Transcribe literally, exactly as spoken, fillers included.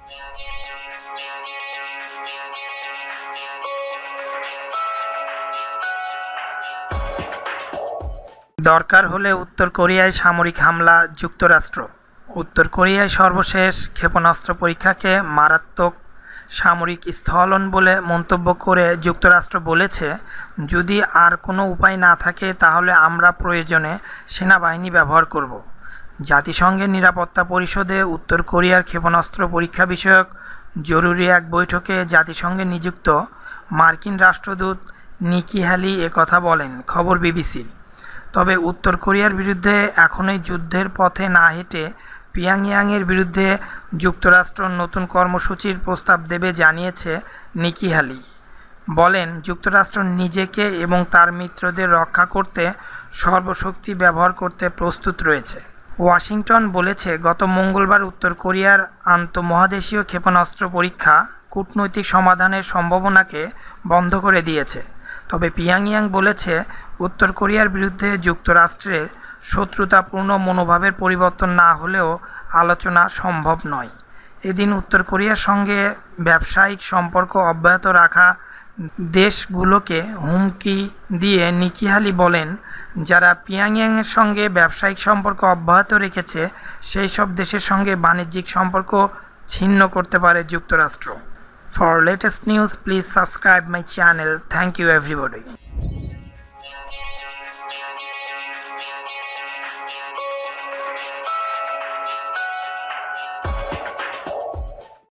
দরকার হলে উত্তর কোরিয়ায় সামরিক হামলা যুক্তরাষ্ট্র। উত্তর কোরিয়ায় সর্বশেষ ক্ষেপণাস্ত্র পরীক্ষাকে মারাত্মক সামরিক স্খলন বলে মন্তব্য করে যুক্তরাষ্ট্র বলেছে, যদি আর কোনো উপায় না থাকে তাহলে আমরা প্রয়োজনে সেনাবাহিনী ব্যবহার করব। জাতিসংঘের নিরাপত্তা পরিষদে উত্তর কোরিয়ার ক্ষেপণাস্ত্র পরীক্ষা বিষয়ক জরুরি এক বৈঠকে জাতিসংঘে নিযুক্ত মার্কিন রাষ্ট্রদূত নিকি হ্যালি একথা বলেন, খবর বিবিসির। তবে উত্তর কোরিয়ার বিরুদ্ধে এখনই যুদ্ধের পথে না হেঁটে পিয়ংইয়ংয়ের বিরুদ্ধে যুক্তরাষ্ট্র নতুন কর্মসূচির প্রস্তাব দেবে জানিয়েছে নিকি হ্যালি। বলেন, যুক্তরাষ্ট্র নিজেকে এবং তার মিত্রদের রক্ষা করতে সর্বশক্তি ব্যবহার করতে প্রস্তুত রয়েছে। ওয়াশিংটন বলেছে, গত মঙ্গলবার উত্তর কোরিয়ার আন্তঃমহাদেশীয় ক্ষেপণাস্ত্র পরীক্ষা কূটনৈতিক সমাধানের সম্ভাবনাকে বন্ধ করে দিয়েছে। তবে পিয়ংইয়ং বলেছে, উত্তর কোরিয়ার বিরুদ্ধে যুক্তরাষ্ট্রের শত্রুতাপূর্ণ মনোভাবের পরিবর্তন না হলেও আলোচনা সম্ভব নয়। এদিন উত্তর কোরিয়ার সঙ্গে ব্যবসায়িক সম্পর্ক অব্যাহত রাখা দেশগুলোকে হুমকি দিয়ে নিকি হ্যালি বলেন, যারা পিয়ংইয়ংয়ের সঙ্গে ব্যবসায়িক সম্পর্ক অব্যাহত রেখেছে সেই সব দেশের সঙ্গে বাণিজ্যিক সম্পর্ক ছিন্ন করতে পারে যুক্তরাষ্ট্র। For latest news, please subscribe my channel. Thank you everybody.